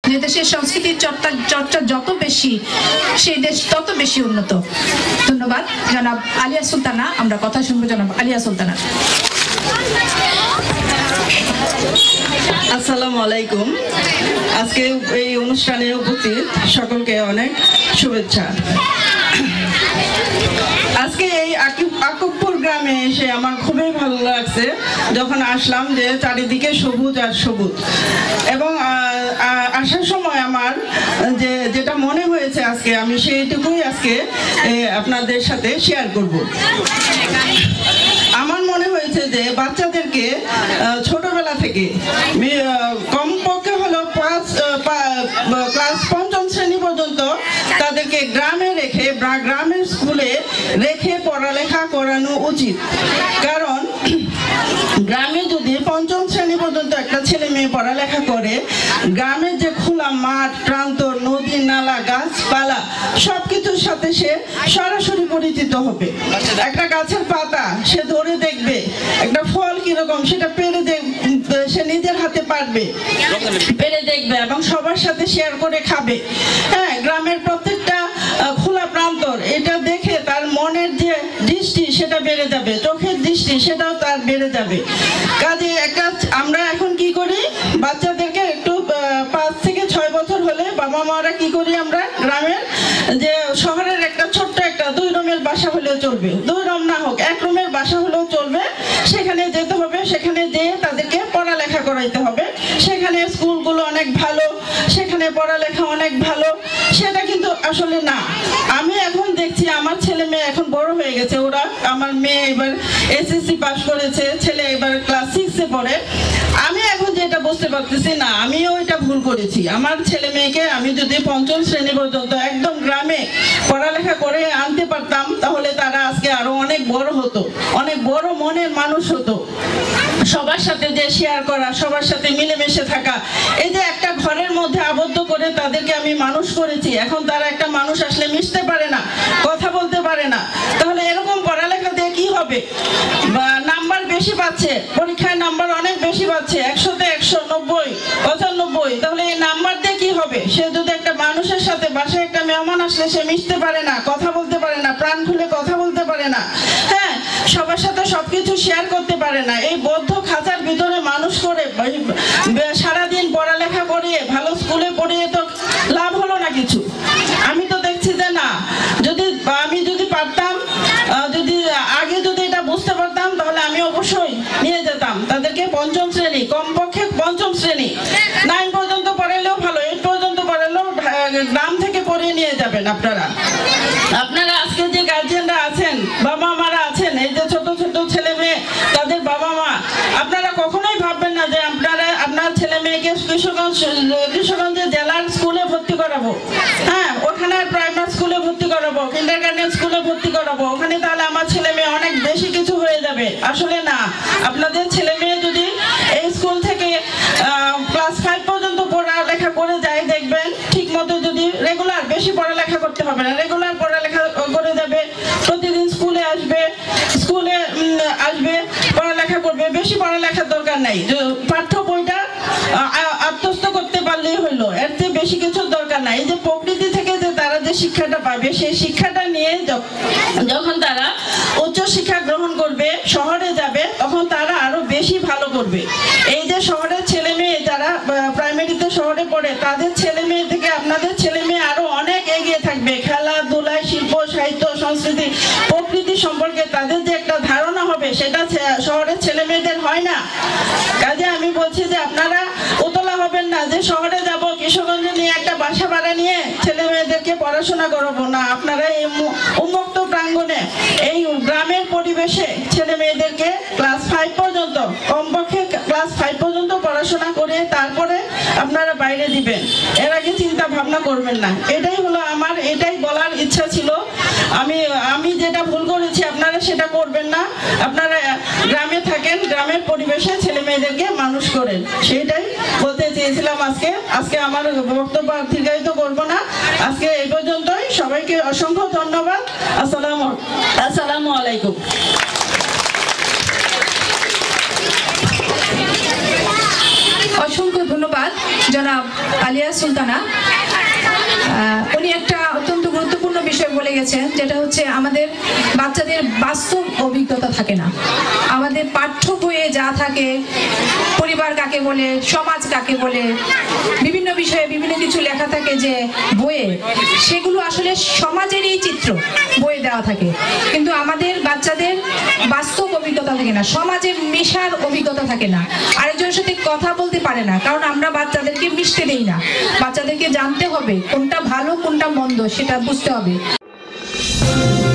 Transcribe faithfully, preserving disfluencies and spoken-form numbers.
যে দেশের সংস্কৃতির চর্চা চর্চা যত বেশি সেই দেশ তত বেশি উন্নত। ধন্যবাদ জনাব আলিয়া সুলতানা। আমরা কথা শুনবো জনাব আলিয়া সুলতানা। আসসালামু আলাইকুম। আজকে এই অনুষ্ঠানে উপস্থিত সকলকে অনেক শুভেচ্ছা। আজকে এই আকুবপুর গ্রামে এসে আমার খুবই ভালো লাগছে যখন আসলাম, যে চারিদিকে সবুজ আর সবুজ, এবং আসার সময় আমার যে যেটা মনে হয়েছে আজকে আমি সেইটুকুই আজকে আপনাদের সাথে শেয়ার করব। আমার মনে হয়েছে যে বাচ্চাদেরকে ছোটবেলা থেকে কমপক্ষে হলো পাঁচ ক্লাস পঞ্চম শ্রেণী পর্যন্ত তাদেরকে গ্রামে রেখে গ্রামের স্কুলে রেখে পড়ালেখা করানো উচিত। কারণ গ্রামে যদি পঞ্চম শ্রেণী পর্যন্ত একটা ছেলে মেয়ে পড়ালেখা করে, গ্রামের যে খোলা মাঠ, প্রান্তর, নদী, নালা, গাছপালা সবকিছুর সাথে সে সরাসরি পরিচিত হবে। একটা গাছের পাতা সে ধরে দেখবে, একটা ফল কিরকম সেটা পেরে সে নিজের হাতে পারবে, পেরে দেখবে এবং সবার সাথে শেয়ার করে খাবে। হ্যাঁ, গ্রামের প্রত্যেকটা খোলা প্রান্তর এটা দেখে তার মনের যে দৃষ্টি সেটা বেড়ে যাবে, চোখের দৃষ্টি সেটাও তার বেড়ে যাবে। কাজে একটা আমরা এখন কি করি, বাচ্চাদেরকে একটু পাঁচ থেকে ছয় বছর হলে বাবা মারা কি করি, আমরা গ্রামের যে শহরের একটা ছোট্ট একটা দুই রুমের বাসা হলেও চলবে, দুই রুম না হোক এক রুমের বাসা হলেও চলবে, সেখানে যেতে হবে, সেখানে যেয়ে তাদেরকে পড়ালেখা করাইতে হবে। সেখানে স্কুলগুলো অনেক ভালো, সেখানে পড়ালেখা অনেক ভালো, সেটা কিন্তু আসলে না। আমি এখন দেখছি আমার ছেলে মেয়ে এখন বড় হয়ে গেছে, ওরা আমার মেয়ে এবার এসএসসি পাস করেছে, ছেলে এবার ক্লাস সিক্সে পড়ে। আমি এখন যেটা বুঝতে পারতেছি না, আমিও এটা ভুল করেছি। আমার ছেলে মেয়েকে আমি যদি পঞ্চম শ্রেণী পর্যন্ত একদম গ্রামে পড়ালেখা করে আনতে পারতাম, তাহলে তারা আজকে আরো অনেক বড় হতো, অনেক বড় মনের মানুষ হতো। সবার সাথে যে শেয়ার করা, সবার সাথে মিলেমিশে থাকা, এই যে একটা ঘরের মধ্যে আবদ্ধ করে তাদেরকে আমি মানুষ করেছি, এখন তারা একটা মানুষ আসলে মিশতে পারে না, কথা বলতে পারে না। তাহলে এরকম পড়ালেখা দিয়ে কি হবে? বা নাম্বার বেশি পাচ্ছে, পরীক্ষায় নাম্বার অনেক বেশি পাচ্ছে, একশোতে একশো নব্বই পঁচানব্বই, তাহলে এই নাম্বার দিয়ে কি হবে? সে যদি একটা মানুষের সাথে বাসায় একটা মেহমান আসলে সে মিশতে পারে না, কথা বলতে পারে না, প্রাণ খুলে কথা বলতে পারে না, হ্যাঁ, সবার সাথে সবকিছু শেয়ার করতে পারে না। এই বদ্ধ খাঁচার ভিতরে মানুষ করে সারাদিন পড়ালেখা করিয়ে ভালো স্কুলে পড়িয়ে তো লাভ হলো না কিছু। আমি তো দেখছি যে না, যদি আমি যদি পারতাম, যদি আগে যদি এটা বুঝতে পারতাম, তাহলে আমি অবশ্যই নিয়ে যেতাম তাদেরকে পঞ্চম শ্রেণী, কমপক্ষে পঞ্চম শ্রেণী, নাইন পর্যন্ত পড়ালেও ভালো, এইট পর্যন্ত পড়ালেও গ্রাম থেকে পড়িয়ে নিয়ে যাবেন আপনারা। আপনারা আজকে যে গার্জিয়ানরা আছেন, বাবা মারা আছেন, এই যে ছোট ছোট ছেলে মেয়ে তাদের বাবা মা, আপনারা কখনোই ভাববেন না যে আপনারা আপনার ছেলে মেয়েকে কিশোরগঞ্জ কিশোরগঞ্জের জেলার স্কুলে ভর্তি করাবো, হ্যাঁ, ওখানে প্রাইমারি স্কুলে ভর্তি করাবো, কিন্ডারগার্টেন স্কুলে ভর্তি করাবো, ওখানে তাহলে আমার ছেলে মেয়ে অনেক বেশি কিছু হয়ে যাবে। আসলে না, আপনাদের ছেলে মেয়ে যদি এই স্কুল থেকে ক্লাস ফাইভ পর্যন্ত পড়ালেখা করে যায়, দেখবেন ঠিক মতো যদি রেগুলার, বেশি পড়ালেখা করতে হবে না, রেগুলার পড়ালেখা করে যাবে, প্রতিদিন স্কুলে আসবে, স্কুলে আসবে, পড়ালেখা করবে, বেশি পড়ালেখার দরকার নাই, পাঠ্য বইটা আত্মস্থ করতে পারলেই হইলো, এর চেয়ে বেশি কিছুর দরকার নাই। এই যে প্রকৃতি থেকে যে তারা যে শিক্ষাটা পাবে, সেই শিক্ষাটা নিয়ে যখন তারা উচ্চ শিক্ষা গ্রহণ করবে, শহরে যাবে, তখন তারা আরো বেশি ভালো করবে। এই যে শহরের ছেলে মেয়ে যারা প্রাইমারিতে শহরে পড়ে, তাদের ছেলে মেয়ে থেকে আপনাদের ছেলে মেয়ে আরো অনেক এগিয়ে থাকবে, খেলাধুলায়, শিল্প, সাহিত্য, সংস্কৃতি, প্রকৃতি সম্পর্কে তাদের যে একটা ধারণা হবে, সেটা শহরের ছেলে মেয়েদের হয় না। কাজে আমি বলছি যে আপনারা উতলা হবেন না যে শহরে যাব, কিশোরগঞ্জে নিয়ে একটা বাসা ভাড়া নিয়ে ছেলে মেয়েদেরকে পড়াশোনা করাবো না। আপনারা এই উন্মুক্ত প্রাঙ্গণে, এই গ্রামের পরিবেশে ছেলে মেয়েদেরকে ক্লাস ফাইভ পর্যন্ত, কমপক্ষে ক্লাস ফাইভ পর্যন্ত পড়াশোনা করে তারপরে আপনারা বাইরে দিবেন, এর আগে চিন্তা ভাবনা করবেন না। এটাই হলো আমার, এটাই বলার ইচ্ছা ছিল। আমি আমি যেটা ভুল করেছি আপনারা সেটা করবেন না। আপনারা গ্রামে থাকেন, গ্রামের পরিবেশে ছেলে মেয়েদেরকে মানুষ করেন, সেটাই বলতে চেয়েছিলাম আজকে। আজকে আমার বক্তব্য দীর্ঘায়িত করবো না, আজকে এই পর্যন্তই। সবাইকে অসংখ্য ধন্যবাদ। আসসালামু আসসালামু আলাইকুম। অসংখ্য ধন্যবাদ জনাব আলিয়া সুলতানা। উনি একটা অত্যন্ত গুরুত্বপূর্ণ বিষয় বলে গেছেন, যেটা হচ্ছে আমাদের বাচ্চাদের বাস্তব অভিজ্ঞতা থাকে না। আমাদের পাঠ্য বইয়ে যা থাকে, পরিবার কাকে বলে, সমাজ কাকে বলে, বিভিন্ন বিষয়ে বিভিন্ন কিছু লেখা থাকে যে বইয়ে, সেগুলো আসলে সমাজেরই চিত্র বইয়ে দেওয়া থাকে, কিন্তু আমাদের বাচ্চাদের বাস্তব অভিজ্ঞতা থাকে না, সমাজে মেশার অভিজ্ঞতা থাকে না, আরেকজনের সাথে কথা বলতে পারে না, কারণ আমরা বাচ্চাদেরকে মিশতে দেই না। বাচ্চাদেরকে জানতে হবে কোনটা ভালো কোনটা মন্দ, সেটা বুঝতে হবে।